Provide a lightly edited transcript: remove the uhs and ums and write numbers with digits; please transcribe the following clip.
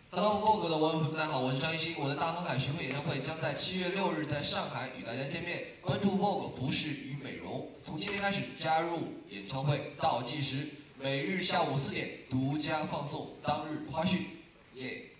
Hello Vogue 的网友朋友们，大家好，我是张艺兴。我的大航海巡回演唱会将在7月6日在上海与大家见面。关注 Vogue 服饰与美容，从今天开始加入演唱会倒计时，每日下午4点独家放送当日花絮，耶！